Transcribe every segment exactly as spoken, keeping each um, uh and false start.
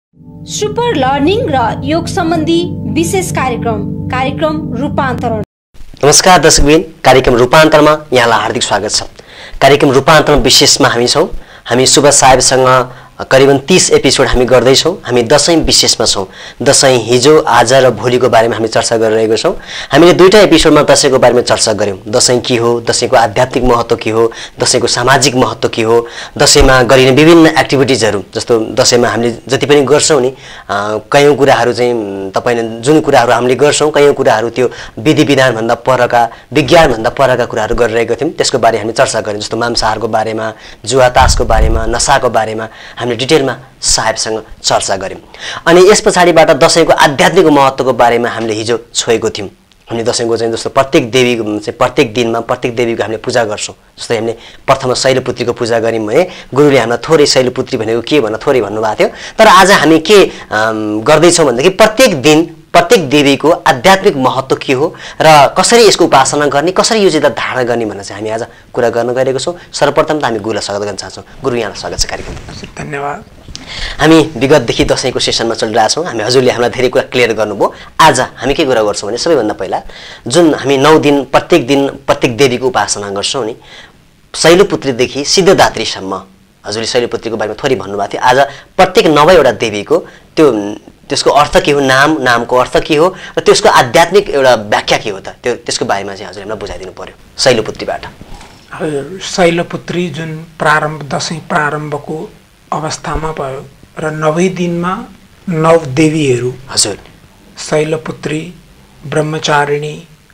Super learning र योग सम्बन्धी विशेष कार्यक्रम कार्यक्रम रूपान्तरण। नमस्कार दर्शकबिन, कार्यक्रम रूपान्तरमा यहाँलाई हार्दिक स्वागत छ। कार्यक्रम रूपान्तरण विशेषमा हामी छौँ। हामी सुभाष साहेबसँग करिबन तीस एपिसोड हामी गर्दैछौँ। हामी दशैं विशेषमा छौँ। दशैं हिजो, आज र भोलिको बारेमा हामी चर्चा गरिरहेको छौँ। हामीले दुईटा एपिसोडमा दशैंको बारेमा चर्चा गऱ्यौँ। दशैं के हो, दशैंको आध्यात्मिक महत्त्व के हो, दशैंको सामाजिक महत्त्व के हो, दशैंमा गरिने विभिन्न एक्टिभिटिजहरू, जस्तो दशैंमा हामीले जति पनि गर्छौँ नि, कयौँ कुराहरू चाहिँ तपाईँले जुन कुराहरू हामीले गर्छौँ, कयौँ कुराहरू त्यो विधि विधानभन्दा परका, विज्ञानभन्दा परका कुराहरू गरिरहेका थियौँ। त्यसको बारे हामी चर्चा गऱ्यौँ। जस्तो मांसाहारको बारेमा, जुवा तासको बारेमा, नसाको बारेमा हामीले डिटेलमा साहेबसँग चर्चा गऱ्यौँ। अनि यस पछाडिबाट दशैंको आध्यात्मिक महत्त्वको बारेमा हामीले हिजो छोएको थियौँ। हामीले दशैंको चाहिँ जस्तो प्रत्येक देवी चाहिँ प्रत्येक दिनमा प्रत्येक देवीको हामीले पूजा गर्छौँ। जस्तै हामीले प्रथम शैलपुत्रीको पूजा गऱ्यौँ भने गुरुले हामीलाई थोरै शैलपुत्री भनेको के भनेर थोरै भन्नुभएको थियो। तर आज हामी के गर्दैछौँ भन्दाखेरि प्रत्येक दिन प्रत्येक देवीको आध्यात्मिक महत्त्व के हो र कसरी यसको उपासना गर्ने, कसरी यो चिता धारण गर्ने भनेर चाहिँ हामी आज कुरा गर्न गइरहेको छौँ। सर्वप्रथम त हामी गुरुलाई स्वागत गर्न चाहन्छौँ। गुरु यहाँलाई स्वागत छ कार्यक्रममा। धन्यवाद। हामी विगतदेखि दशैंको सेसनमा चलिरहेछौँ। हामी हजुरले हामीलाई धेरै कुरा क्लियर गर्नुभयो। आज हामी के कुरा गर्छौँ भने सबैभन्दा पहिला जुन हामी नौ दिन प्रत्येक दिन प्रत्येक देवीको उपासना गर्छौँ नि, शैलपुत्रीदेखि सिद्धदात्रीसम्म हजुरले शैलपुत्रीको बारेमा थोरै भन्नुभएको थियो। आज प्रत्येक नवैवटा देवीको त्यो त्यसको अर्थ के हो, नाम नामको अर्थ के हो र त्यसको आध्यात्मिक एउटा व्याख्या के हो त, त्यो त्यसको बारेमा चाहिँ हजुरले हामीलाई बुझाइदिनु पर्यो शैलपुत्रीबाट। हजुर, शैलपुत्री जुन प्रारम्भ दशैं प्रारम्भको अवस्थामा भयो र नवै दिनमा नव देवीहरू, हजुर, शैलपुत्री, ब्रह्मचारिणी,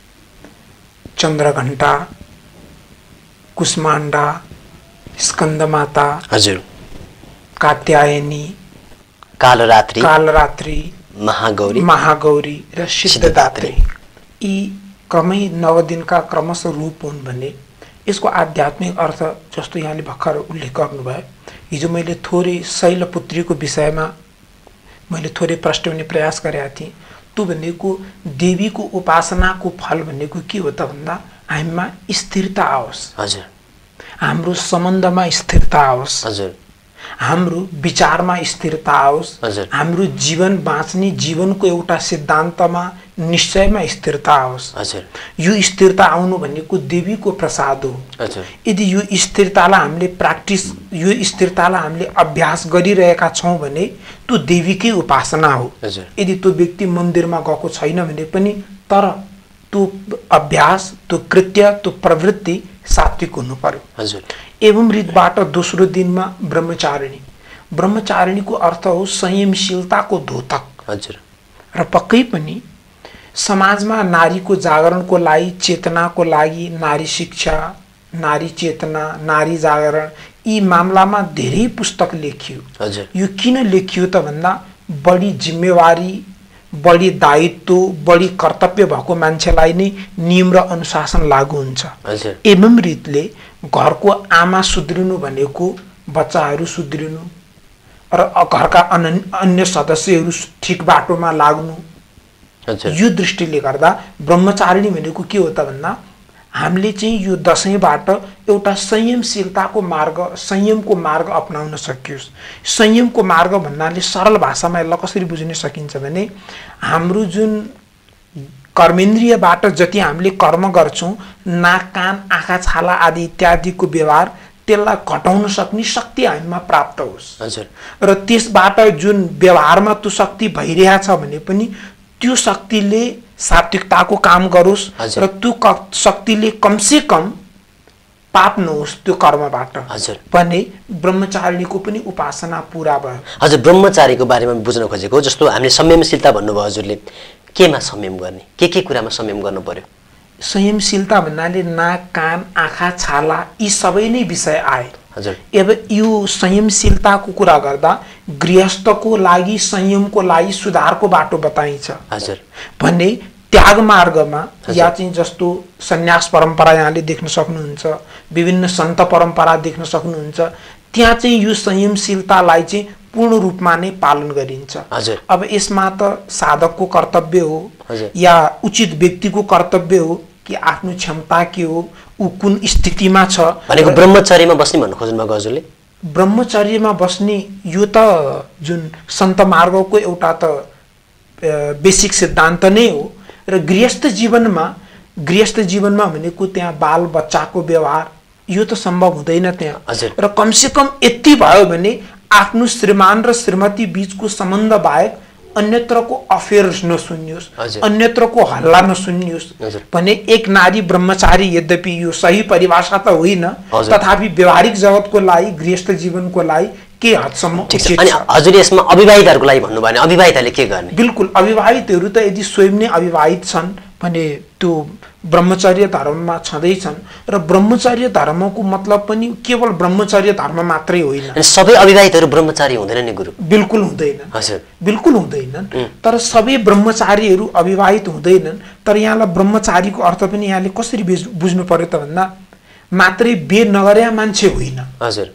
चन्द्रघण्टा, कुष्माण्डा, स्कन्दमाता, हजुर, कात्यायनी, कालरात्रि कालरात्रि महागौरी महागौरी र सिद्धदात्री, यी क्रमै नव दिनका क्रमशः रूप हुन् भने यसको आध्यात्मिक अर्थ जस्तो यहाँले भर्खर उल्लेख गर्नुभयो। हिजो मैले थोरै शैलपुत्रीको विषयमा मैले थोरै प्रश्न प्रयास गरेका थिएँ। त्यो भनेको देवीको उपासनाको फल भनेको के हो त भन्दा हामीमा स्थिरता आओस्, हजुर, हाम्रो सम्बन्धमा स्थिरता आओस्, हजुर, हाम्रो विचारमा स्थिरता आओस्, हजुर, हाम्रो जीवन बाँच्ने जीवनको एउटा सिद्धान्तमा निश्चयमा स्थिरता आओस्, हजुर। यो स्थिरता आउनु भनेको देवीको प्रसाद हो, हजुर। यदि यो स्थिरतालाई हामीले प्र्याक्टिस यो स्थिरतालाई हामीले अभ्यास गरिरहेका छौँ भने त्यो देवीकै उपासना हो, हजुर। यदि त्यो व्यक्ति मन्दिरमा गएको छैन भने पनि तर त्यो अभ्यास, त्यो कृत्य, त्यो प्रवृत्ति सात्विक हुनु पर्यो, हजुर। एवं रीतबाट दोस्रो दिनमा ब्रह्मचारिणी। ब्रह्मचारिणीको अर्थ हो संयमशीलताको द्योतक, हजुर। र पक्कै पनि समाजमा नारीको जागरणको लागि, चेतनाको लागि, नारी शिक्षा, नारी चेतना, नारी जागरण, यी मामलामा धेरै पुस्तक लेखियो, हजुर। यो किन लेखियो त भन्दा बढी जिम्मेवारी, बढी दायित्व, बढी कर्तव्य भएको मान्छेलाई नै नियम र अनुशासन लागू हुन्छ, हजुर। एवं रीतले घरको आमा सुध्रिनु भनेको बच्चाहरू सुध्रिनु र घरका अन्य सदस्यहरू ठिक बाटोमा लाग्नु, हजुर। यो दृष्टिले गर्दा ब्रह्मचारिणी भनेको के हो त भन्दा हामीले चाहिँ यो दशैंबाट एउटा संयमशीलताको मार्ग, संयमको मार्ग अपनाउन सकियोस्। संयमको मार्ग भन्नाले सरल भाषामा यसलाई कसरी बुझ्न सकिन्छ भने हाम्रो जुन कर्मेन्द्रियबाट जति हामीले कर्म गर्छौँ, नाक, कान, आँखा, छाला आदि इत्यादिको व्यवहार, त्यसलाई घटाउन सक्ने शक्ति हामीमा प्राप्त होस्, हजुर। र त्यसबाट जुन व्यवहारमा त्यो शक्ति भइरहेछ भने पनि त्यो शक्तिले सात्विकताको काम गरोस् र त्यो शक्तिले कमसे कम पाप नहोस् त्यो कर्मबाट, हजुर। भने ब्रह्मचारिणीको पनि उपासना पूरा भयो। हजुर, ब्रह्मचारीको बारेमा बुझ्न खोजेको जस्तो हामीले संयमशीलता भन्नुभयो हजुरले, केमा संयम गर्ने, के के कुरामा संयम गर्नु पर्यो? संयमशीलता भन्नाले नाक, कान, आँखा, छाला यी सबै नै विषय आए, हजुर। अब यो संयमशीलताको कुरा गर्दा गृहस्थको लागि संयमको लागि सुधारको बाटो बताइन्छ, हजुर। भने त्याग मार्गमा या चाहिँ जस्तो सन्यास परम्परा यहाँले देख्न सक्नुहुन्छ, विभिन्न सन्त परम्परा देख्न सक्नुहुन्छ, त्यहाँ चाहिँ यो संयमशीलतालाई चाहिँ पूर्ण रूपमा नै पालन गरिन्छ, हजुर। अब यसमा त साधकको कर्तव्य हो या उचित व्यक्तिको कर्तव्य हो कि आफ्नो क्षमता के हो, ऊ कुन स्थितिमा छ भनेको ब्रह्मचर्यमा बस्ने भन्नु खोज्नु भएको हजुरले? ब्रह्मचर्यमा बस्ने यो त जुन सन्त मार्गको एउटा त बेसिक सिद्धान्त नै हो र गृहस्थ जीवनमा गृहस्थ जीवनमा भनेको त्यहाँ बाल बच्चाको व्यवहार यो त सम्भव हुँदैन त्यहाँ र कमसे कम यति भयो भने आफ्नो श्रीमान र श्रीमती बीचको सम्बन्ध बाहेक अन्यत्रको अफेयर्स नसुन्योस् अन्यत्रको हल्ला नसुन्योस् भने एक नारी ब्रह्मचारी यद्यपि यो सही परिभाषा त होइन तथापि व्यवहारिक जगतको लागि गृहस्थ जीवनको लागि के हदसम्म उचित छ। अनि हजुर यसमा अविवाहितहरुको लागि भन्नु भने अविवाहितले के गर्ने? बिल्कुल अविवाहितहरु त यदि स्वयं नै अविवाहित छन् भने त्यो ब्रह्मचर्य धर्ममा छँदैछन् र ब्रह्मचर्य धर्मको मतलब पनि केवल ब्रह्मचर्य धर्म मात्रै होइन। अनि सबै अविवाहितहरु ब्रह्मचारी हुँदैन नि गुरु? बिल्कुल हुँदैन। हजुर बिल्कुल हुँदैनन्। तर सबै ब्रह्मचारीहरु अविवाहित हुँदैनन्। तर यहाँलाई ब्रह्मचारीको अर्थ पनि यहाँले कसरी बुझ्नु पर्यो त भन्दा मात्रै बे नगर्या मान्छे होइन। हजुर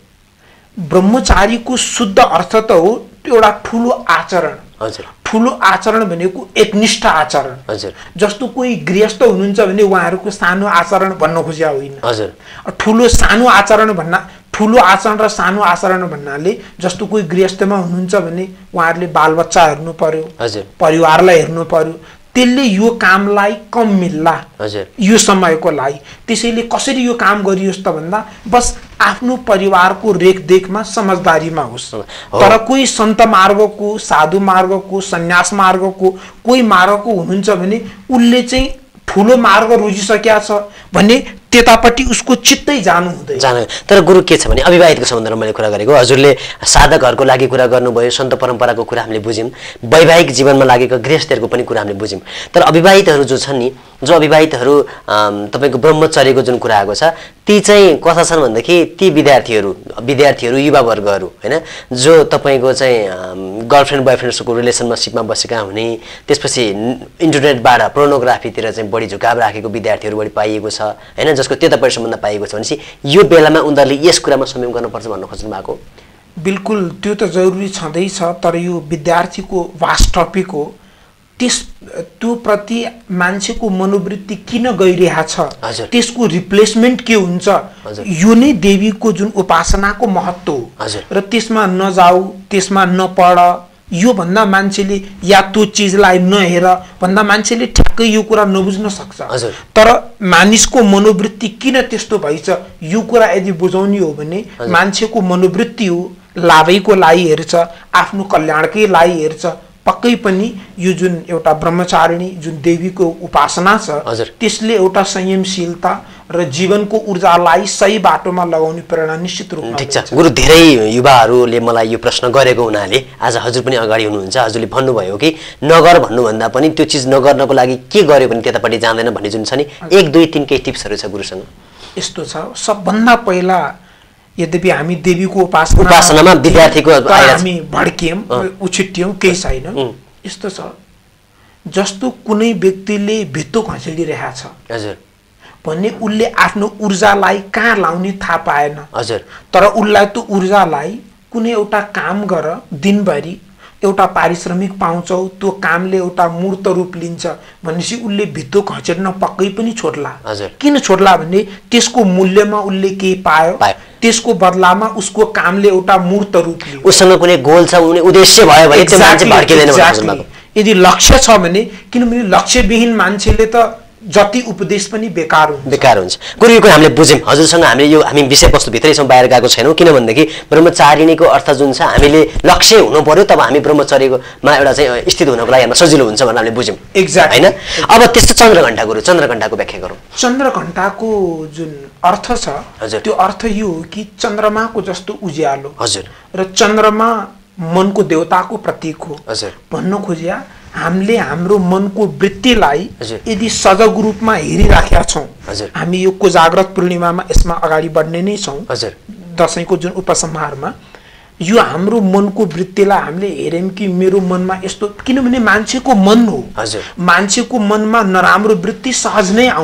ब्रह्मचारीको शुद्ध अर्थ त हो एउटा ठूलो आचरण। हजुर ठूलो आचरण भनेको एकनिष्ठ आचरण। हजुर जस्तो कोही गृहस्थ हुनुहुन्छ भने उहाँहरुको सानो आचरण भन्न खोज्या होइन। हजुर ठूलो सानो आचरण भन्न ठूलो आचरण र सानो आचरण भन्नाले जस्तो कोही गृहस्थमा हुनुहुन्छ भने उहाँहरुले बालबच्चा हेर्नु पर्यो। हजुर परिवारलाई हेर्नु पर्यो। त्यसले यो कामलाई कम मिल्ला। हजुर यो समयको लागि त्यसैले कसरी यो काम गरियोस् त भन्दा बस आफ्नो परिवारको रेखदेखमा समझदारीमा होस्। तर कोही सन्त मार्गको साधु मार्गको सन्यास मार्गको कोही मार्गको हुनुहुन्छ भने उनले चाहिँ ठूलो मार्ग रोजिसकेका छ भने त्यतापट्टि उसको चित्तै जानु हुँदैन। जानु तर गुरु के छ भने अविवाहितको सम्बन्धमा मैले कुरा गरेको हजुरले सादा घरको लागि कुरा गर्नुभयो सन्त परम्पराको कुरा हामीले बुझ्यौं वैवाहिक जीवनमा लागेको गृहस्थहरूको पनि कुरा हामीले बुझ्यौं तर अविवाहितहरू जो छन् नि जो अविवाहितहरू तपाईको ब्रह्मचर्यको जुन कुरा आएको छ ती चाहिँ कथा छन् भन्दाखेरि ती विद्यार्थीहरू विद्यार्थीहरू युवा वर्गहरू हैन जो तपाईको चाहिँ गर्लफ्रेन्ड बॉयफ्रेन्डको रिलेसनशिपमा बसेका हुने त्यसपछि इन्टरनेटबाट पोर्नोग्राफीतिर चाहिँ बढी झुकाव राखेको विद्यार्थीहरू बढी पाइएको छ हैन जसको त्यतापट्टि सम्बन्ध पाइएको छ भनेपछि यो बेलामा उनीहरूले यस कुरामा संयम गर्नुपर्छ भन्न खोज्नु भएको? बिल्कुल त्यो त जरुरी छँदैछ तर यो विद्यार्थीको वास्ट टपिक हो। त्यस त्यो प्रति मान्छेको मनोवृत्ति किन गइरहेको छ त्यसको रिप्लेसमेन्ट के हुन्छ यो नै देवीको जुन उपासनाको महत्त्व हो र त्यसमा नजाऊ त्यसमा नपढ यो भन्दा मान्छेले या त्यो चीजलाई नहेर भन्दा मान्छेले ठ्याक्कै यो कुरा नबुझ्न सक्छ। तर मानिसको मनोवृत्ति किन त्यस्तो भइछ यो कुरा यदि बुझाउने हो भने मान्छेको मनोवृत्ति हो लाभैको लागि हेर्छ आफ्नो कल्याणकै लागि हेर्छ पक्कै पनि यो जुन एउटा ब्रह्मचारिणी जुन देवीको उपासना छ त्यसले एउटा संयमशीलता र जीवनको ऊर्जालाई सही बाटोमा लगाउने प्रेरणा निश्चित रूपमा ठीक छ। गुरु धेरै युवाहरूले मलाई यो प्रश्न गरेको हुनाले आज हजुर पनि अगाडि हुनुहुन्छ हजुरले भन्नुभयो कि नगर भन्नु भन्दा पनि त्यो चीज नगर्नको लागि के गर्यो भने त्यतापट्टि जाँदैन भन्ने जुन छ नि एक दुई तीन केही टिप्सहरू छ गुरुसँग? यस्तो छ सबभन्दा पहिला यद्यपि हामी देवीको उपासना उपासनामा विद्यार्थीको हामी भड्कियौं उछिट्यौं केही छैन। यस्तो छ जस्तो कुनै व्यक्तिले भित्तो खसेडिरहेको छ हजुर भन्ने उनले आफ्नो ऊर्जालाई कहाँ लाउने थाहा पाएन। हजुर तर उनलाई त्यो ऊर्जालाई कुनै एउटा काम गर दिनभरि एउटा पारिश्रमिक पाउँछौ त्यो कामले एउटा मूर्त रूप लिन्छ भनेपछि उनले भित्तो खसेड्न पक्कै पनि छोड्ला। किन छोड्ला भने त्यसको मूल्यमा उनले के पायो त्यसको बदलामा उसको कामले एउटा मूर्त रूप लियो। उसँग कुनै गोल छ कुनै उद्देश्य भयो भने त्यो मान्छे भड्किदैन भन्नुहुन्छ। यदि लक्ष्य छ भने किनभने लक्ष्यविहीन मान्छेले त जति उपदेश पनि बेकार हुन्छ बेकार हुन्छ। गुरु यो कुरा हामीले बुझ्यौं हजुरसँग हामीले यो हामी विषयवस्तु भित्रै छौं बाहिर गएको छैनौं किनभनेदेखि ब्रह्मचारिणीको अर्थ जुन छ हामीले लक्ष्य हुनु पर्यो तब हामी ब्रह्मचर्यमा एउटा चाहिँ स्थित हुनको लागि हामीलाई सजिलो हुन्छ भनेर हामीले बुझ्यौं एक्ज्याक्ट हैन। अब त्यस्तो चन्द्रघण्टा गुरु चन्द्रघण्टाको व्याख्या गरौँ। चन्द्रघण्टाको जुन अर्थ छ त्यो अर्थ यो हो कि चन्द्रमाको जस्तो उज्यालो हजुर र चन्द्रमा मनको देवताको प्रतीक हो हजुर भन्न खोजिया हामीले हाम्रो मनको वृत्तिलाई यदि सजग रूपमा हेरिराखेका छौं हामी यो कोजाग्रत पूर्णिमामा यसमा अगाडि बढ्ने नै छौं दशैंको जुन उपसंहारमा यो हाम्रो मनको वृत्तिलाई हामीले हेर्यौं कि मेरो मनमा यस्तो किनभने मान्छेको मन हो मान्छेको मनमा नराम्रो वृत्ति सहज नै आउँछ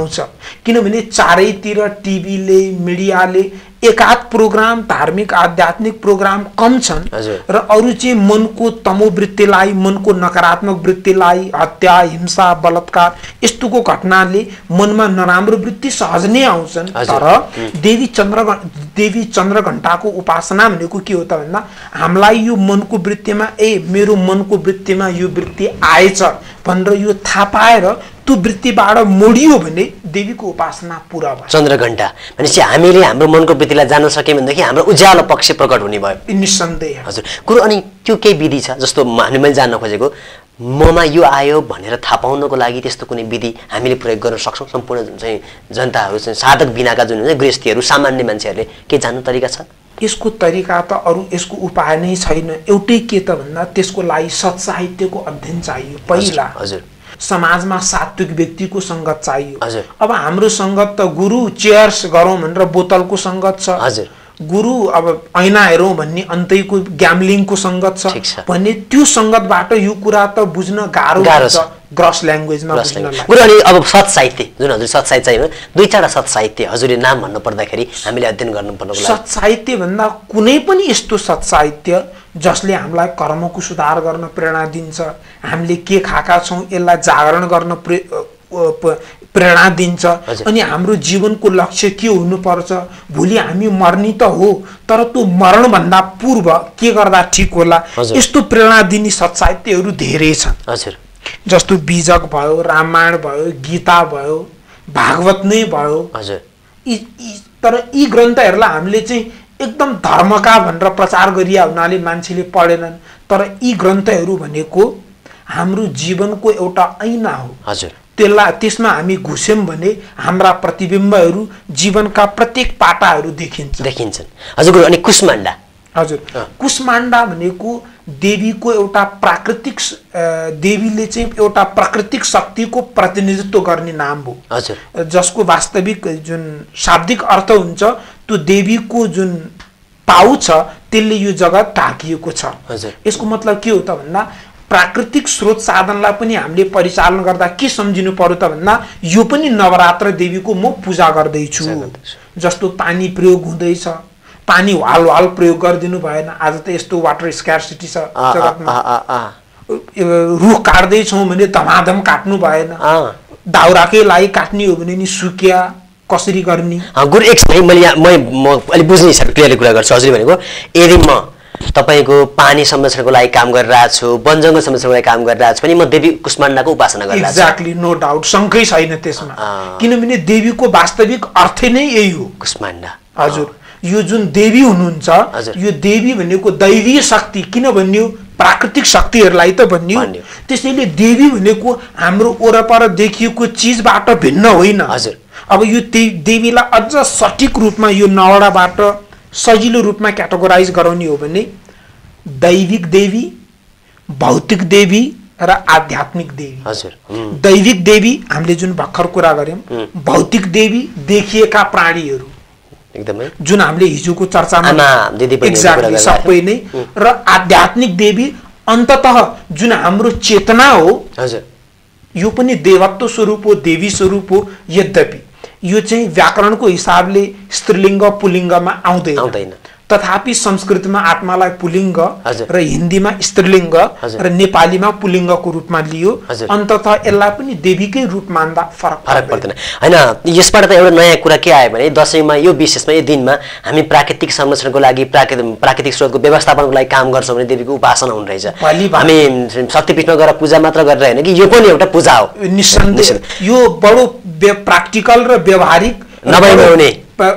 किनभने चारैतिर टिभीले मिडियाले एकाध प्रोग्राम धार्मिक आध्यात्मिक प्रोग्राम कम छन् र अरू चाहिँ मनको तमोवृत्तिलाई मनको नकारात्मक वृत्तिलाई हत्या हिंसा बलात्कार यस्तोको घटनाले मनमा नराम्रो वृत्ति सहज नै आउँछन्। तर देवी चन्द्र देवी चन्द्रघण्टाको उपासना भनेको के हो त भन्दा हामीलाई यो मनको वृत्तिमा ए मेरो मनको वृत्तिमा यो वृत्ति आएछ भनेर यो थाहा पाएर त्यो वृत्तिबाट मोडियो भने देवीको उपासना पूरा भयो। चन्द्रघण्टा भनेपछि हामीले हाम्रो मनको वृत्तिलाई जान्न सक्यौँ भनेदेखि हाम्रो उज्यालो पक्ष प्रकट हुने भयो। निस्सन्देह हजुर। कुरो अनि त्यो केही विधि छ जस्तो हामीले मैले जान्न खोजेको ममा यो आयो भनेर थाहा पाउनको लागि त्यस्तो कुनै विधि हामीले प्रयोग गर्न सक्छौँ? सम्पूर्ण चाहिँ जनताहरू चाहिँ साधक बिनाका जुन हुन्छ गृहस्थीहरू सामान्य मान्छेहरूले के जान्ने तरिका छ? यसको तरिका त अरू यसको उपाय नै छैन। एउटै के त भन्दा त्यसको लागि सत्साहित्यको अध्ययन चाहियो। पहिला हजुर समाजमा सात्विक व्यक्तिको संगत चाहियो। हजुर। अब हाम्रो संगत त गुरु चेयर्स गरौँ भनेर बोतलको संगत छ। हजुर। गुरु अब ऐना हेरौँ भन्ने अन्तैको ग्याम्लिङको संगत छ भने त्यो संगतबाट यो कुरा त बुझ्न गाह्रो हुन्छ ग्रस ल्याङ्ग्वेजमा बुझ्नलाई। गुरु अनि अब सत् साहित्य जुन हजुर सत् साहित्य चाहियो दुई चारवटा सत् साहित्य हजुरले नाम भन्नु पर्दाखेरि हामीले अध्ययन गर्नुपर्नको लागि सत् साहित्य भन्दा कुनै पनि यस्तो सत् साहित्य जसले हामीलाई कर्मको सुधार गर्न प्रेरणा दिन्छ, हामीले के खाएका छौँ यसलाई जागरण गर्न प्रे प्रेरणा दिन्छ अनि हाम्रो जीवनको लक्ष्य के हुनुपर्छ, भोलि हामी मर्नी त हो तर त्यो मरणभन्दा पूर्व के गर्दा ठिक होला, यस्तो प्रेरणा दिने सत् साहित्यहरू धेरै छन्। हजुर। जस्तो बीजक भयो, रामायण भयो, गीता भयो, भागवत नै भयो। हजुर। तर यी ग्रन्थहरूलाई हामीले चाहिँ एकदम धर्मका भनेर प्रचार गरिया हुनाले मान्छेले पढेनन्। तर यी ग्रन्थहरू भनेको हाम्रो जीवनको एउटा ऐना हो। हजुर। त्यसलाई त्यसमा हामी घुस्यौँ भने हाम्रा प्रतिबिम्बहरू जीवनका प्रत्येक पाटाहरू देखिन्छ देखिन्छन्। हजुर। अनि कुष्माण्डा? हजुर। कुष्माण्डा भनेको देवीको एउटा प्राकृतिक देवीले चाहिँ एउटा प्राकृतिक शक्तिको प्रतिनिधित्व गर्ने नाम हो। हजुर। जसको वास्तविक जुन शाब्दिक अर्थ हुन्छ त्यो देवीको जुन पाउ छ त्यसले यो जगत ढाकिएको छ। हजुर। यसको मतलब के हो त भन्दा प्राकृतिक स्रोत साधनलाई पनि हामीले परिचालन गर्दा के सम्झिनु पर्यो त भन्दा यो पनि नवरात्र देवीको म पूजा गर्दैछु। जस्तो पानी प्रयोग हुँदैछ, पानी वाल वाल प्रयोग गरिदिनु भएन। आज त यस्तो वाटर स्क्यार्सिटी छ जगतमा। रुख काट्दैछौँ भने धमाधम काट्नु भएन। दाउराकै लागि काट्ने हो भने नि सुकिया कसरी गर्ने? गुरु एक समय मैले म अलिक बुझ्ने हिसाबले क्लियरली कुरा गर्छु। हजुरले भनेको यदि म तपाईको पानी संरक्षणको लागि काम गरिरहेको छु, वन जङ्गल संरक्षणको लागि काम गरिरहेको छु भने म देवी कुष्माण्डाको उपासना गरिरहेको छु। एक्ज्याक्टली, नो डाउट, शङ्कै छैन त्यसमा। किनभने देवीको वास्तविक अर्थ नै यही हो कुष्माण्डा। हजुर। यो जुन देवी हुनुहुन्छ यो देवी भनेको दैवीय शक्ति किन भन्यो? प्राकृतिक शक्तिहरूलाई त भन्यो। त्यसैले देवी भनेको हाम्रो वरपर देखिएको चिजबाट भिन्न होइन। हजुर। अब यो देवीलाई अझ सठिक रूपमा यो नवडाबाट सजिलो रूपमा क्याटेगोराइज गराउने हो भने दैविक देवी, भौतिक देवी र आध्यात्मिक देवी। हजुर। दैविक देवी हामीले जुन भर्खर कुरा गर्यौं, भौतिक देवी देखिएका प्राणीहरू एकदमै जुन हामीले हिजोको चर्चामा एक्ज्याक्टली सबै नै, र आध्यात्मिक देवी अन्ततः जुन हाम्रो चेतना हो। हजुर। यो पनि देवत्व स्वरूप हो, देवी स्वरूप हो। यद्यपि यो चाहिँ व्याकरणको हिसाबले स्त्रीलिङ्ग पुल्लिङ्गमा आउँदैन आउँदैन तथापि संस्कृतमा आत्मालाई पुल्लिङ्ग र हिन्दीमा स्त्रीलिङ्ग र नेपालीमा पुल्लिङ्गको रूपमा लियो। अन्ततः यसलाई पनि देवीकै रूप मान्दा फरक फरक पर्दैन हैन। यसबाट त एउटा नयाँ कुरा के आयो भने दशैंमा यो विशेषमा यो दिनमा हामी प्राकृतिक संरक्षणको लागि प्राकृतिक प्राकृतिक स्रोतको व्यवस्थापनको लागि काम गर्छौँ भने देवीको उपासना हुन रहेछ। हामी शक्तिपीठमा गएर पूजा मात्र गरेर हैन कि यो पनि एउटा पूजा हो। निस्सन्देह यो बडो प्राक्टिकल र व्यवहारिक नभइने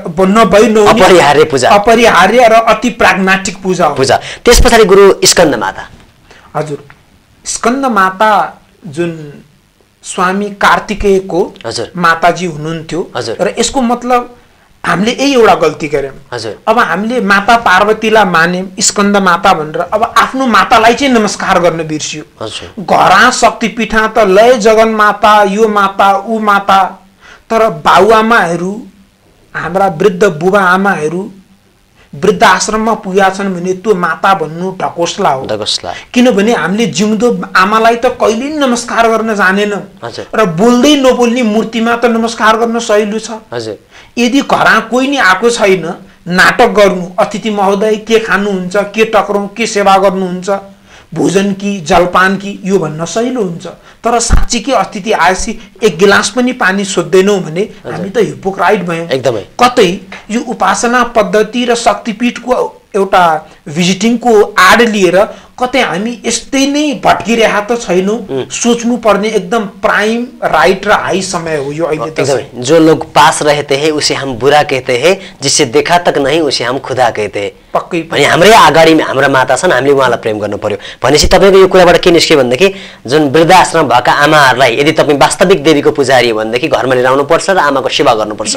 अपरिहार्य पूजा अपरिहार्य र अति प्राग्मेटिक पूजा हो। पूजा। त्यस पछाडि गुरु स्कन्द माता। हजुर। स्कन्द माता जुन स्वामी कार्तिकेयको माताजी हुनुहुन्थ्यो र यसको मतलब हामीले यही एउटा गल्ती गर्यौं। हजुर। अब हामीले माता पार्वतीलाई मान्यौं स्कन्द माता भनेर, अब आफ्नो मातालाई चाहिँ नमस्कार गर्न बिर्सियो। हजुर। घरा शक्तिपीठा त लय जगन माता, यो माता ऊ माता, तर बाबुआमाहरू हाम्रा वृद्ध बुबा आमाहरू वृद्धाश्रममा पुगेका छन् भने त्यो माता भन्नु ढकोसला हो। ढकोसला। किनभने हामीले जिउँदो आमालाई त कहिल्यै नमस्कार गर्न जानेनौँ हजुर। र बोल्दै नबोल्ने मूर्तिमा त नमस्कार गर्न सहिलो छ। हजुर। यदि घरमा कोही नि आएको छैन, नाटक गर्नु, अतिथि महोदय के खानुहुन्छ, के टक्रौँ, के सेवा गर्नुहुन्छ, भोजन कि जलपान कि, यो भन्न सहिलो हुन्छ। तर साँच्ची के अतिथि आएपछि एक गिलास पनि पानी सोध्दैनौँ भने हामी त हिपोक्राइट भयौँ। एकदमै। कतै यो उपासना पद्धति र शक्तिपीठको एउटा भिजिटिङको आड लिएर कतै हामी यस्तै नै भट्किरहेका त छैनौँ। सोच्नु पर्ने एकदम प्राइम राइट र हाई समय हो यो अहिले त। एकदमै। जो लोग पास रहते हैं उसे हम बुरा कहते हैं, जिससे देखा तक नहीं उसे हम खुदा कहते हैं। पक्कै पनि हाम्रै अगाडि हाम्रा माता छन्, हामीले उहाँलाई प्रेम गर्नु पर्यो भनेपछि तपाईँको यो कुराबाट के निस्क्यो भनेदेखि जुन वृद्धाश्रम भएका आमाहरूलाई यदि तपाईँ वास्तविक देवीको पुजारी हो भनेदेखि घरमा लिएर आउनुपर्छ र आमाको सेवा गर्नुपर्छ।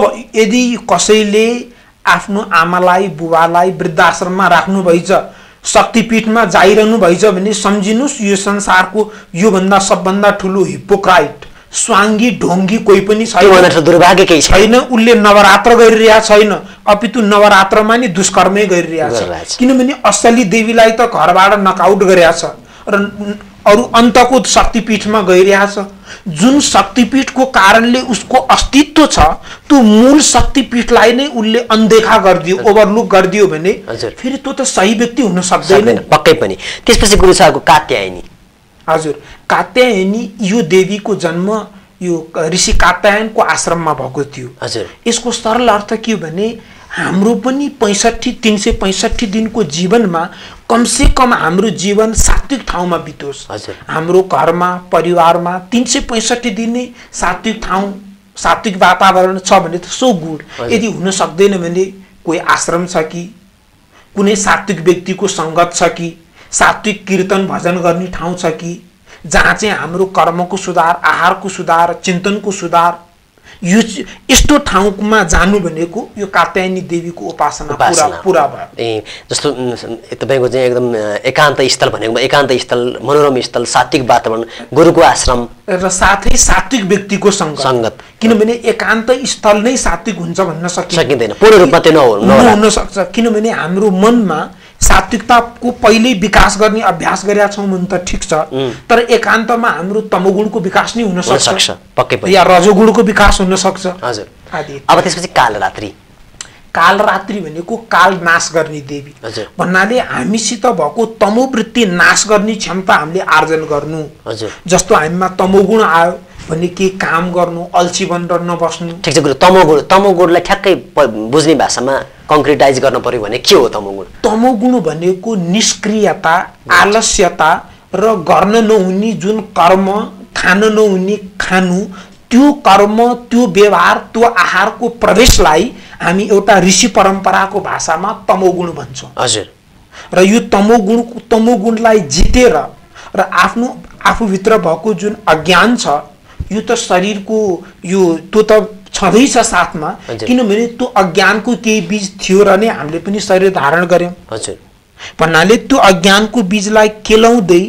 यदि कसैले आफ्नो आमालाई बुबालाई वृद्धाश्रममा राख्नु भइछ, शक्तिपीठमा जाइरहनु भइछ भने सम्झिनुहोस् यो संसारको योभन्दा सबभन्दा ठुलो हिपोक्राइट स्वाङ्गी ढोङ्गी कोही पनि छैन। दुर्भाग्य केही छैन। उसले नवरात्र गरिरहेको छैन, अपितु नवरात्रमा नि दुष्कर्मै गरिरहेको छ। किनभने असली देवीलाई त घरबाट नकआउट गरेको छ र अरू अन्तको शक्तिपीठमा गइरहेछ। जुन शक्तिपीठको कारणले उसको अस्तित्व छ त्यो मूल शक्तिपीठलाई नै उसले अनदेखा गरिदियो, ओभरलुक गरिदियो भने फेरि त्यो त सही व्यक्ति हुन सक्दैन पक्कै पनि। त्यसपछि गुरु साहबको कात्यायनी। हजुर। कात्यायनी यो देवीको जन्म यो ऋषि कात्यायनको आश्रममा भएको थियो। हजुर। यसको सरल अर्थ के हो भने हाम्रो पनि पैँसठी तीन सय पैँसठी दिनको जीवनमा कमसे कम हाम्रो जीवन सात्विक ठाउँमा बितोस्। हाम्रो घरमा परिवारमा तीन सय पैँसठी दिन नै सात्विक ठाउँ सात्विक वातावरण छ भने त सो गुड। यदि हुन सक्दैन भने कोही आश्रम छ कि, कुनै सात्विक व्यक्तिको सङ्गत छ कि, सात्विक कीर्तन भजन गर्ने ठाउँ छ कि, जहाँ चाहिँ हाम्रो कर्मको सुधार, आहारको सुधार, चिन्तनको सुधार, यो यस्तो ठाउँमा जानु भनेको यो कात्यायनी देवीको उपासना पुरा पुरा भयो। ए जस्तो तपाईँको चाहिँ एकदम एकान्त स्थल भनेको एकान्त स्थल, मनोरम स्थल, सात्विक वातावरण, गुरुको आश्रम र साथै सात्विक व्यक्तिको सङ्गत। सङ्गत किनभने एकान्त स्थल नै सात्विक हुन्छ भन्न सकिँदैन, पूर्ण रूपमा त्यो नहुन सक्छ। किनभने हाम्रो मनमा सात्विकताको पहिल्यै विकास गर्ने अभ्यास गरेका छौँ भने त ठिक छ, तर एकान्तमा हाम्रो तमोगुणको विकास नै हुन सक्छ पक्कै पनि, या रजोगुणको विकास हुन सक्छ। हजुर। आदि। अब त्यसपछि कालरात्रि। कालरात्रि भनेको काल नाश गर्ने देवी भन्नाले हामीसित भएको तमोवृत्ति नाश गर्ने क्षमता हामीले आर्जन गर्नु। हजुर। जस्तो हामीमा तमोगुण आयो भने के काम गर्नु, अल्छी बनेर नबस्नु। ठिक छ गुरु। तमोगुण तमोगुणलाई ठ्याक्कै बुझ्ने भाषामा कङ्क्रिटाइज गर्न पर्यो भने के हो तमोगुण? तमोगुण भनेको निष्क्रियता, आलस्यता र गर्न नहुने जुन कर्म, खान नहुने खानु, त्यो कर्म, त्यो व्यवहार, त्यो आहारको प्रवेशलाई हामी एउटा ऋषि परम्पराको भाषामा तमोगुण भन्छौँ। हजुर। र यो तमोगुण तमोगुणलाई जितेर र आफ्नो आफूभित्र भएको जुन अज्ञान छ यो त शरीरको यो त्यो त छँदैछ साथमा, किनभने त्यो अज्ञानको केही बीज थियो र नै हामीले पनि शरीर धारण गर्यौँ। हजुर। भन्नाले त्यो अज्ञानको बीजलाई केलाउँदै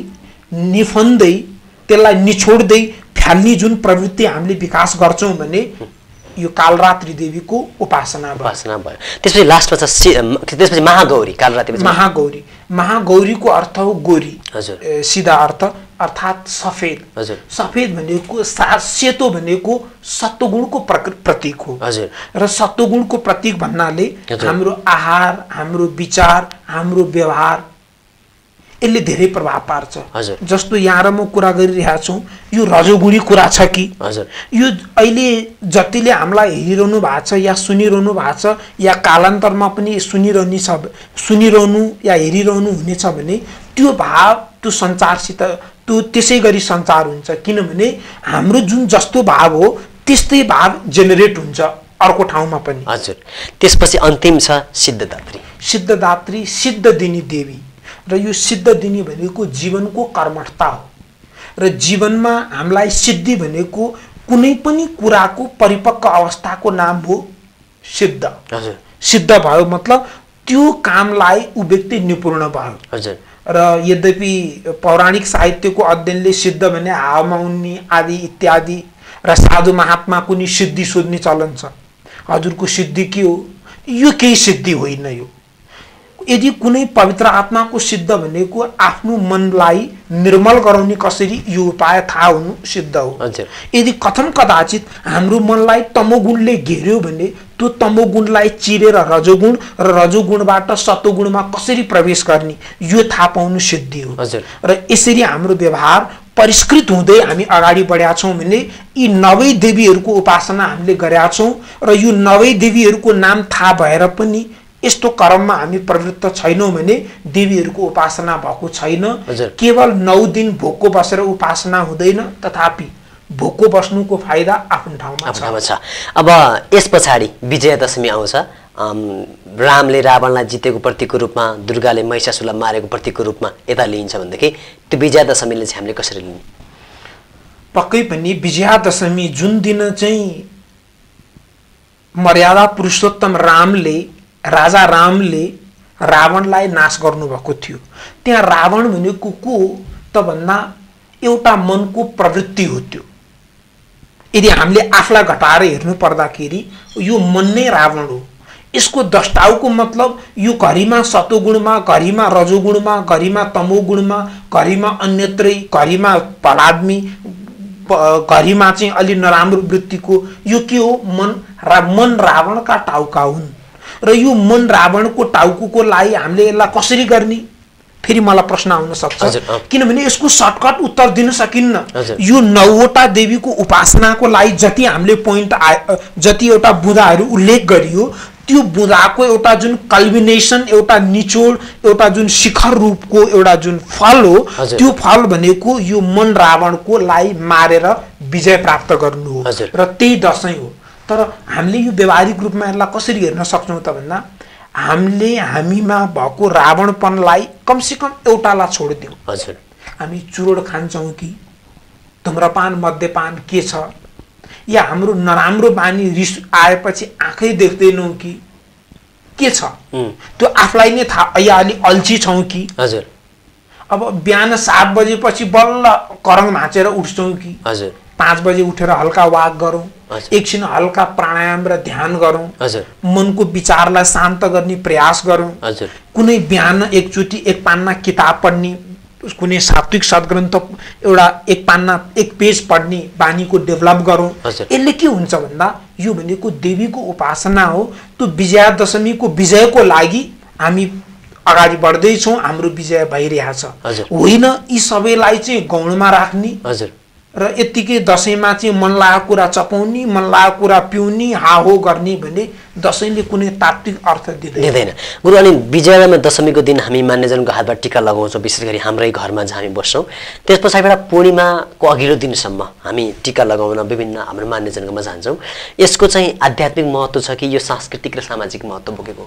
निफन्दै त्यसलाई निछोड्दै फ्याल्ने जुन प्रवृत्ति हामीले विकास गर्छौँ भने यो कालरात्रि देवीको उपासना भयो। उपासना भयो। त्यसपछि लास्टमा छ त्यसपछि महागौरी। कालरात्रि महागौरी। महागौरीको अर्थ हो गोरी। हजुर। सिधा अर्थ अर्थात् सफेद। हजुर। सफेद भनेको सेतो भनेको सत्वगुणको प्रतीक हो। हजुर। र सत्वगुणको प्रतीक भन्नाले हाम्रो आहार, हाम्रो विचार, हाम्रो व्यवहार यसले धेरै प्रभाव पार्छ। हजुर। जस्तो यहाँ र म कुरा गरिरहेको छु यो रजोगुणी कुरा छ कि? हजुर। यो अहिले जतिले हामीलाई हेरिरहनु भएको छ या सुनिरहनु भएको छ या कालान्तरमा पनि सुनिरहने छ सुनिरहनु या हेरिरहनु हुनेछ भने त्यो भाव त्यो संचारसित त्यो त्यसै गरी सञ्चार हुन्छ। किनभने हाम्रो जुन जस्तो भाव हो त्यस्तै भाव जेनेरेट हुन्छ अर्को ठाउँमा पनि। हजुर। त्यसपछि अन्तिम छ सिद्धदात्री। सिद्धदात्री सिद्ध दिनी देवी र यो सिद्ध दिनी भनेको जीवनको कर्मठता हो र जीवनमा हामीलाई सिद्धि भनेको कुनै पनि कुराको परिपक्व अवस्थाको नाम हो सिद्ध। हजुर। सिद्ध भयो मतलब त्यो कामलाई ऊ व्यक्ति निपुण भयो। हजुर। र यद्यपि पौराणिक साहित्यको अध्ययनले सिद्ध भने हावामा उड्ने आदि इत्यादि र साधु महात्माको नि सिद्धि सोध्ने चलन छ। हजुरको सिद्धि के हो? यो केही सिद्धि होइन। यो यदि कुनै पवित्र आत्माको सिद्ध भनेको आफ्नो मनलाई निर्मल गराउने कसरी यो उपाय थाहा हुनु सिद्ध हो। यदि कथन कदाचित हाम्रो मनलाई तमोगुणले घेर्यो भने त्यो तमोगुणलाई चिरेर रजोगुण र रजोगुणबाट सतोगुणमा कसरी प्रवेश गर्ने यो थाहा पाउनु सिद्धि हो। र यसरी हाम्रो व्यवहार परिष्कृत हुँदै हामी अगाडि बढेका छौँ भने यी नवै देवीहरूको उपासना हामीले गरेका छौँ र यो नवै देवीहरूको नाम थाहा भएर पनि यस्तो कर्ममा हामी प्रवृत्त छैनौँ भने देवीहरूको उपासना भएको छैन। केवल नौ दिन भोको बसेर उपासना हुँदैन, तथापि भोको बस्नुको फाइदा आफ्नो ठाउँमा छ। अब यस पछाडि विजयादशमी आउँछ। रामले रावणलाई जितेको प्रतीकको रूपमा, दुर्गाले महिषासुरलाई मारेको प्रतीकको रूपमा यता लिइन्छ भनेदेखि त्यो विजयादशमीले चाहिँ हामीले कसरी लिने? पक्कै पनि विजयादशमी जुन दिन चाहिँ मर्यादा पुरुषोत्तम रामले राजा रामले रावणलाई नाश गर्नुभएको थियो, त्यहाँ रावण भनेको को त भन्दा एउटा मनको प्रवृत्ति हो। त्यो यदि हामीले आफूलाई घटाएर हेर्नु पर्दाखेरि यो मन नै रावण हो। यसको दष्टाउको मतलब यो घरिमा सतोगुणमा, घरिमा रजोगुणमा, घरिमा तमोगुणमा, घरिमा अन्यत्रै, घरिमा भडादमी, घरिमा चाहिँ अलि नराम्रो वृत्तिको यो के हो? मन रा मन रावणका टाउका हुन्। र यो मन रावणको टाउको लागि हामीले यसलाई कसरी गर्ने? फेरि मलाई प्रश्न आउन सक्छ, किनभने यसको सर्टकट उत्तर दिन सकिन्न। यो नौवटा देवीको उपासनाको लागि जति हामीले पोइन्ट आए, जति एउटा बुँदाहरू उल्लेख गरियो, त्यो बुँदाको एउटा जुन कल्बिनेसन, एउटा निचोड, एउटा जुन शिखर रूपको एउटा जुन फल हो, त्यो फल भनेको यो मन रावणको लागि मारेर विजय प्राप्त गर्नु हो र त्यही दशैं हो। तर हामीले यो व्यावहारिक रूपमा यसलाई कसरी हेर्न सक्छौँ त भन्दा हामीले हामीमा भएको रावणपनलाई कमसेकम एउटालाई छोडिदिउँ। हजुर, हामी चुरोड खान्छौँ कि धुम्रपान मद्यपान के छ, या हाम्रो नराम्रो बानी रिस आएपछि आँखै देख्दैनौँ कि के छ, त्यो आफूलाई नै थाहा। या अलि अल्छी छौँ कि? हजुर। अब बिहान सात बजेपछि बल्ल करङ भाँचेर उठ्छौँ कि? हजुर। पाँच बजे उठेर हल्का वाक गरौँ, एकछिन हल्का प्राणायाम र ध्यान गरौँ, मनको विचारलाई शान्त गर्ने प्रयास गरौँ। कुनै बिहान एकचोटि एक पान्ना किताब पढ्ने, कुनै सात्विक सद्ग्रन्थ एउटा एक पान्ना एक पेज पढ्ने बानीको डेभलप गरौँ। यसले के हुन्छ भन्दा यो भनेको देवीको उपासना हो। त्यो विजयादशमीको विजयको लागि हामी अगाडि बढ्दैछौँ, हाम्रो विजय भइरहेछ होइन। यी सबैलाई चाहिँ गौणमा राख्ने र यतिकै दशैंमा चाहिँ मन लागेको कुरा चपाउने, मन लागेको कुरा पिउने, हाहो गर्ने भने दशैंले कुनै तात्विक अर्थ दिँदैन। गुरु, अनि विजया दशमीको दिन हामी मान्यजनको हातबाट टिका लगाउँछौँ, विशेष गरी हाम्रै घरमा जहाँ हामी बस्छौँ। त्यस पछाडिबाट पूर्णिमाको अघिल्लो दिनसम्म हामी टिका लगाउन विभिन्न हाम्रो मान्यजनकोमा जान्छौँ। यसको चाहिँ आध्यात्मिक महत्त्व छ कि यो सांस्कृतिक र सामाजिक महत्त्व बोकेको?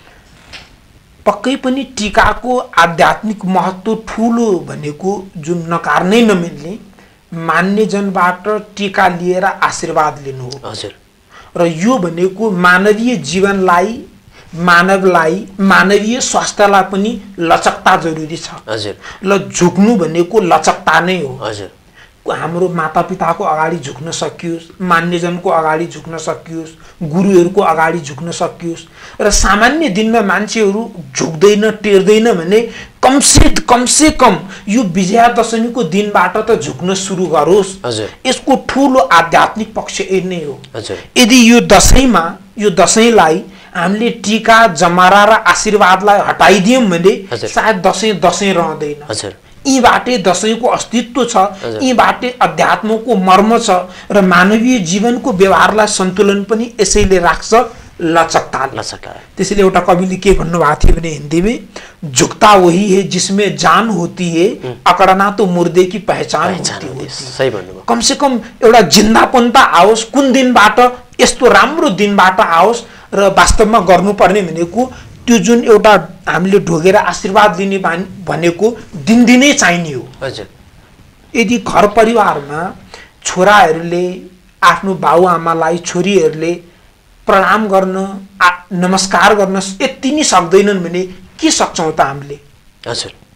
पक्कै पनि टिकाको आध्यात्मिक महत्त्व ठुलो भनेको जुन नकार्नै नमिल्ने मान्यजनबाट टीका लिएर आशीर्वाद लिनु हो। हजुर। र यो भनेको मानवीय जीवनलाई, मानवलाई, मानवीय स्वास्थ्यलाई पनि लचकता जरुरी छ। हजुर। ल झुक्नु भनेको लचकता नै हो। हजुर। हाम्रो मातापिताको अगाडि झुक्न सकियोस्, मान्यजनको अगाडि झुक्न सकियोस्, गुरुहरूको अगाडि झुक्न सकियोस्। र सामान्य दिनमा मान्छेहरू झुक्दैन, टेर्दैन भने कमसे कमसे कम यो विजयादशमीको दिनबाट त झुक्न सुरु गरोस्। यसको ठुलो आध्यात्मिक पक्ष यही नै हो। यदि यो दशैंमा यो दशैंलाई हामीले टीका, जमरा र आशीर्वादलाई हटाइदियौँ भने सायद दशैं दशैं रहँदैन। यीबाटै दशैंको अस्तित्व छ, यीबाटै अध्यात्मको मर्म छ र मानवीय जीवनको व्यवहारलाई सन्तुलन पनि यसैले राख्छ, लचकता लचकता। त्यसैले एउटा कविले के भन्नुभएको थियो भने हिन्दी में, झुकता वही है जिसमें जान होती है, अकड़ना तो मुर्दे की पहचान होती है। सही भन्नुभयो। कम से कम एउटा जिन्दापन त आओस्, कुन दिनबाट यस्तो राम्रो दिनबाट आओस्। र वास्तवमा गर्नुपर्ने भनेको त्यो जुन एउटा हामीले ढोगेर आशीर्वाद लिने भनेको दिनदिनै चाहिने हो। हजुर। यदि घर परिवारमा छोराहरूले आफ्नो बाबुआमालाई, छोरीहरूले प्रणाम गर्न, नमस्कार गर्न यति नै सक्दैनन् भने के सक्छौँ त हामीले? हजुर।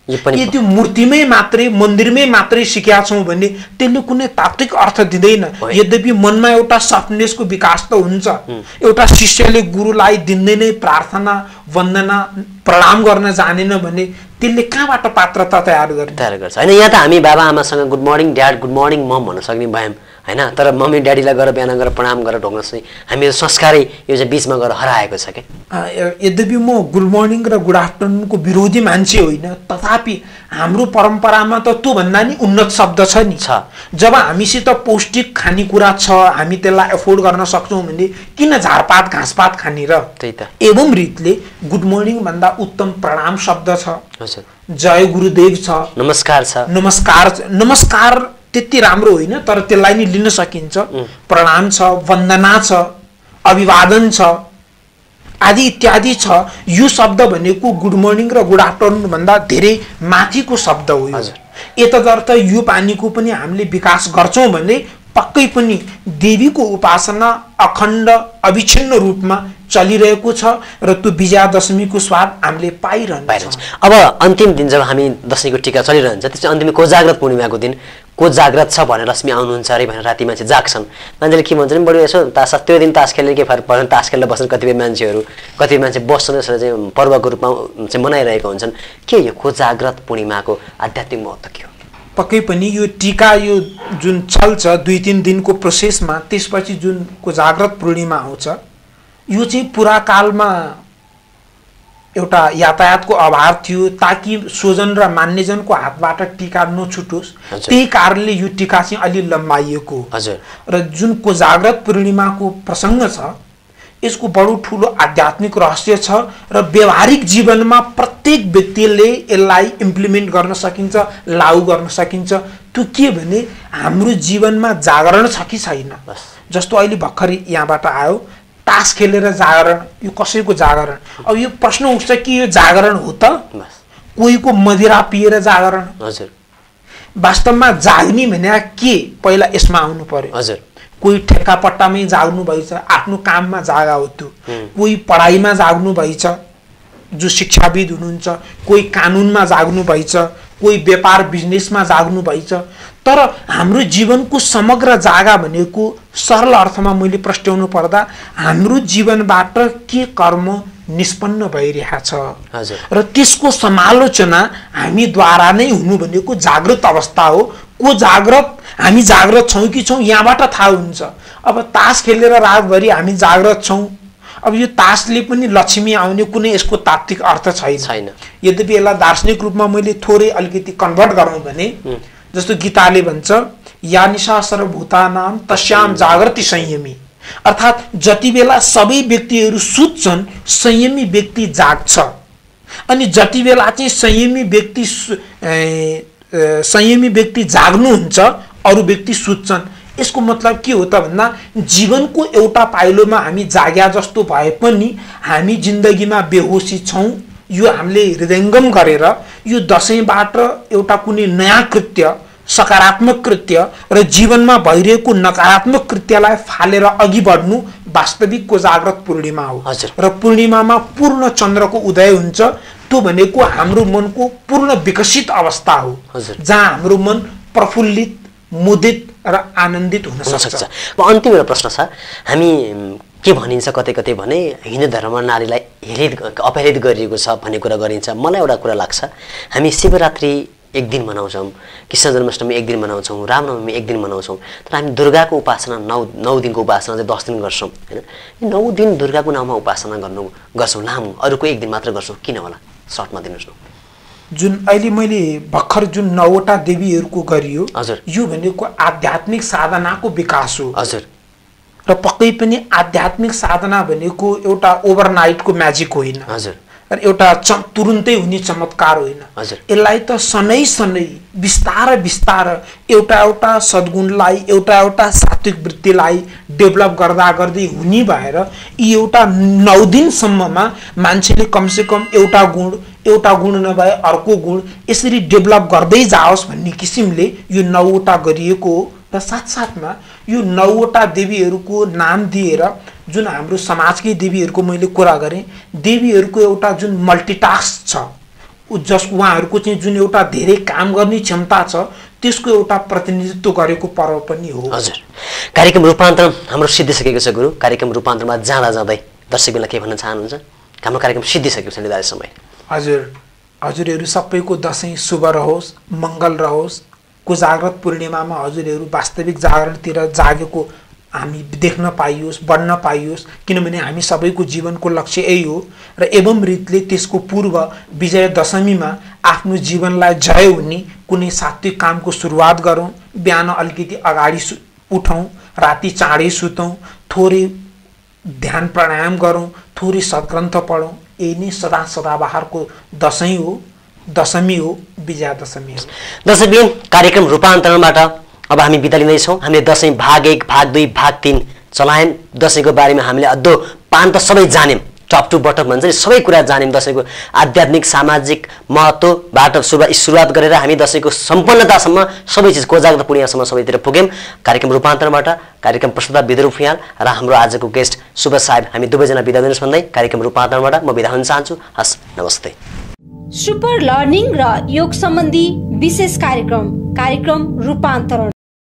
यदि मूर्तिमै मात्रै मन्दिरमै मात्रै सिकेका छौँ भने त्यसले कुनै तात्विक अर्थ दिँदैन। यद्यपि मनमा एउटा सफ्टनेसको विकास त हुन्छ। एउटा शिष्यले गुरुलाई दिनदिनै प्रार्थना वन्दना प्रणाम गर्न जानेन भने त्यसले कहाँबाट पात्रता तयार गर्ने तयार गर्छ हैन। यहाँ त हामी बाबा आमासँग good morning dad good morning mom भन्न सक्ने भयौँ हैन, तर मम्मी ड्याडीलाई गएर बिहान गरेर प्रणाम गरेर ढोग्न चाहिँ हामीको संस्कारै यो चाहिँ बिचमा गएर हराएको छ क्या। यद्यपि म गुड मर्निङ र गुड आफ्टरनुनको विरोधी मान्छे होइन, तथापि हाम्रो परम्परामा त त्योभन्दा नि उन्नत शब्द छ नि। जब हामीसित पौष्टिक खानेकुरा छ, हामी त्यसलाई एफोर्ड गर्न सक्छौँ भने किन झारपात घाँसपात खाने र? त्यही त। एवं रीतले गुड मर्निङ भन्दा उत्तम प्रणाम शब्द छ, हजुर, जय गुरुदेव छ, नमस्कार छ। नमस्कार नमस्कार त्यति राम्रो होइन, तर त्यसलाई नि लिन सकिन्छ। प्रणाम छ, वन्दना छ, अभिवादन छ आदि इत्यादि छ। यो शब्द भनेको गुड मर्निङ र गुड आफ्टरनुन भन्दा धेरै माथिको शब्द हो। यतदर्थ यो पानीको पनि हामीले विकास गर्छौँ भने पक्कै पनि देवीको उपासना अखण्ड अविच्छिन्न रूपमा चलिरहेको छ र त्यो विजयादशमीको स्वाद हामीले पाइरहन्छ। अब अन्तिम दिन जब हामी दशैंको टिका चलिरहन्छ त्यसपछि अन्तिम कोजाग्रत पूर्णिमाको दिन को जाग्रत छ भनेर लक्ष्मी आउनुहुन्छ अरे भनेर राति मान्छे जाग्छन्। मान्छेले के भन्छन् बढी यसो तास त्यो दिन तास खेल्ने के फरक पर्छ, तास खेल्न बस्छन् कतिपय मान्छेहरू, कतिपय मान्छे बस्छन् यसरी चाहिँ पर्वको रूपमा चाहिँ मनाइरहेका हुन्छन्। के यो कोजाग्रत पूर्णिमाको आध्यात्मिक महत्त्व के हो? पक्कै पनि यो टीका यो जुन चल्छ दुई तीन दिनको प्रोसेसमा, त्यसपछि जुन कोजाग्रत पूर्णिमा आउँछ यो चाहिँ पुरा कालमा एउटा यातायातको अभाव थियो ताकि स्वजन र मान्यजनको हातबाट टीका नछुटोस्, त्यही कारणले यो टीका चाहिँ अलि लम्बाइएको। हजुर। र जुन कोजाग्रत पूर्णिमाको प्रसङ्ग छ यसको बडो ठुलो आध्यात्मिक रहस्य छ र व्यवहारिक जीवनमा प्रत्येक व्यक्तिले यसलाई इम्प्लिमेन्ट गर्न सकिन्छ, लागू गर्न सकिन्छ। त्यो के भने हाम्रो जीवनमा जागरण छ कि छैन। जस्तो अहिले भर्खरै यहाँबाट आयो तास खेलेर जागरण, यो कसैको जागरण? अब यो प्रश्न उठ्छ कि यो जागरण हो त? कोहीको मदिरा पिएर जागरण? हजुर। वास्तवमा जाग्ने भने के पहिला यसमा आउनु पर्यो। हजुर। कोही ठेक्का पट्टामै जाग्नु भएछ, आफ्नो काममा जागा हो त्यो। कोही पढाइमा जाग्नु भएछ जो शिक्षाविद हुनुहुन्छ, कोही कानुनमा जाग्नु भएछ, कोही व्यापार बिजनेसमा जाग्नु भएछ। तर हाम्रो जीवनको समग्र जागा भनेको सरल अर्थमा मैले प्रश्नाउनु पर्दा हाम्रो जीवनबाट के कर्म निष्पन्न भइरहेको छ र त्यसको समालोचना हामीद्वारा नै हुनु भनेको जागृत अवस्था हो। को जागृत हामी जागृत छौँ कि छौँ यहाँबाट थाहा हुन्छ। अब तास खेलेर रातभरि हामी जागृत छौँ, अब यो तासले पनि लक्ष्मी आउने कुनै यसको तात्विक अर्थ छैन छैन यद्यपि यसलाई दार्शनिक रूपमा मैले थोरै अलिकति कन्भर्ट गरौँ भने जस्तो गीताले भन्छ या निशा सर्वभूतानां तस्याम जागृति संयमी, अर्थात् जति बेला सबै व्यक्तिहरू सुत्छन् संयमी व्यक्ति जाग्छ, अनि जति बेला चाहिँ संयमी व्यक्ति संयमी व्यक्ति जाग्नुहुन्छ अरू व्यक्ति सुत्छन्। यसको मतलब के हो त भन्दा जीवनको एउटा पाइलोमा हामी जाग्या जस्तो भए पनि हामी जिन्दगीमा बेहोसी छौँ। यो हामीले हृदयङ्गम गरेर यो दशैंबाट एउटा कुनै नयाँ कृत्य, सकारात्मक कृत्य र जीवनमा भइरहेको नकारात्मक कृत्यलाई फालेर अघि बढ्नु वास्तविक कोजाग्रत पूर्णिमा हो। र पूर्णिमामा पूर्ण चन्द्रको उदय हुन्छ। त्यो भनेको हाम्रो मनको पूर्ण विकसित अवस्था हो जहाँ हाम्रो मन प्रफुल्लित, मुदित र आनन्दित हुन सक्छ। अब अन्तिम एउटा प्रश्न छ, हामी के भनिन्छ कतै कतै भने हिन्दू धर्ममा नारीलाई हेलित अपहेलित गरिएको छ भन्ने कुरा गरिन्छ। मलाई एउटा कुरा लाग्छ, हामी शिवरात्रि एक दिन मनाउँछौँ, कृष्ण जन्माष्टमी एक दिन मनाउँछौँ, रामनवमी एक दिन मनाउँछौँ, तर हामी दुर्गाको उपासना नौ नौ दिनको उपासना चाहिँ दस दिन गर्छौँ होइन। नौ दिन दुर्गाको नाममा उपासना गर्नु गर्छौँ, लामो अरूको एक दिन मात्र गर्छौँ, किन होला? सर्टमा दिनुहोस् न। जुन अहिले मैले भर्खर जुन नौवटा देवीहरूको गरियो हजुर, यो भनेको आध्यात्मिक साधनाको विकास हो। हजुर। र पक्कै पनि आध्यात्मिक साधना भनेको एउटा ओभरनाइटको म्याजिक होइन। हजुर। र एउटा च तुरुन्तै हुने चमत्कार होइन। हजुर। यसलाई त सनै सनै बिस्तार बिस्तार एउटा एउटा सद्गुणलाई, एउटा एउटा सात्विक वृत्तिलाई डेभलप गर्दा गर्दै हुने भएर यी एउटा नौ दिनसम्ममा मान्छेले कमसेकम एउटा गुण, एउटा गुण नभए अर्को गुण यसरी डेभलप गर्दै जाओस् भन्ने किसिमले यो नौवटा गरिएको हो। र साथसाथमा यो नौवटा देवीहरूको नाम दिएर जुन हाम्रो समाजकै देवीहरूको मैले कुरा गरेँ, देवीहरूको एउटा जुन मल्टिटास्क छ जस उहाँहरूको चाहिँ जुन एउटा धेरै काम गर्ने क्षमता छ त्यसको एउटा प्रतिनिधित्व गरेको पर्व पनि हो। हजुर, कार्यक्रम रूपान्तरण हाम्रो सिद्धिसकेको छ गुरु। कार्यक्रम रूपान्तरणमा जाँदा जाँदै दर्शकबिनलाई के भन्न चाहनुहुन्छ? हाम्रो कार्यक्रम सिद्धिसकेको छ निर्धारित समय। हजुर, हजुरहरू सबैको दसैँ शुभ रहोस्, मङ्गल रहोस्। कोजाग्रत पूर्णिमामा हजुरहरू वास्तविक जागरणतिर जागेको हामी देख्न पाइयोस्, बढ्न पाइयोस्, किनभने हामी सबैको जीवनको लक्ष्य यही हो। र एवं रीतले त्यसको पूर्व विजय दशमीमा आफ्नो जीवनलाई जय हुने कुनै सात्विक कामको सुरुवात गरौँ। बिहान अलिकति अगाडि सु उठौँ, राति चाँडै सुतौँ, थोरै ध्यान प्राणायाम गरौँ, थोरै सद्ग्रन्थ पढौँ। यही नै सदा सदाबहारको दसैँ हो, दशमी हो, विजयादशमी हो। दर्शकबिन, कार्यक्रम रूपान्तरणबाट अब हामी बिदा लिँदैछौँ। हामीले दसैँ भाग एक, भाग दुई, भाग तिन चलायौँ। दसैँको बारेमा हामीले अद्धो पान त सबै जान्यौँ, टप टु बटम भन्छ नि, सबै कुरा जान्यौँ। दसैँको आध्यात्मिक सामाजिक महत्त्वबाट सुरुवात सुरुवात गरेर हामी दसैँको सम्पन्नतासम्म सबै चिज कोजाग्रत पूर्णिमासम्म सबैतिर पुग्यौँ। कार्यक्रम रूपान्तरणबाट कार्यक्रम प्रस्तुता विद्रोह फुयाल र हाम्रो आजको गेस्ट शुभ साहेब, हामी दुवैजना बिदा दिनुहोस् भन्दै कार्यक्रम रूपान्तरणबाट म बिदा हुन चाहन्छु। हस्, नमस्ते। सुपर लर्निङ र योग सम्बन्धी विशेष कार्यक्रम कार्यक्रम रूपान्तरण